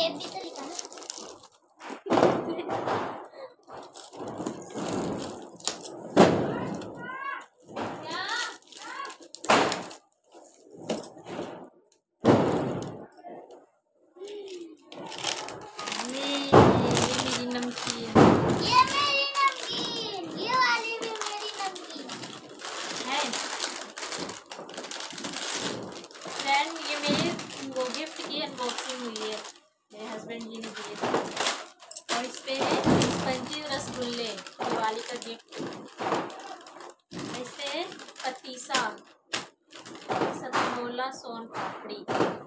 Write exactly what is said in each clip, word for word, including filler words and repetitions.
Date भी तो लिखा ना। वो गिफ्ट की अनबॉक्सिंग हुई है, मेरे हस्बैंड जी ने दिए थे और इस पे है स्पंजी रसगुल्ले, दिवाली का गिफ्ट। इस पे है पतीसा, सतमोला, सोन पापड़ी।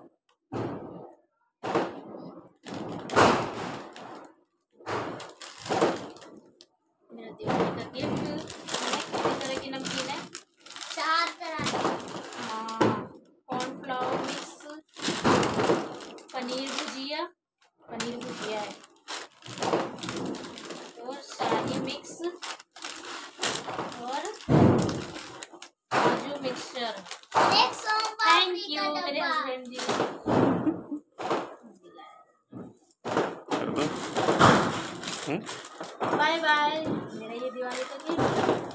मेरा दिवाली का गिफ्ट। कितने तरह की नमकीन है? चार तरह। कॉर्नफ्लावर मिक्स, पनीर भुजिया, पनीर भुजिया है और शाही मिक्स और काजू मिक्सचर। थैंक यू मेरे हस्बैंड जी। Bye bye. मेरा ये दिवाली का गिफ्ट।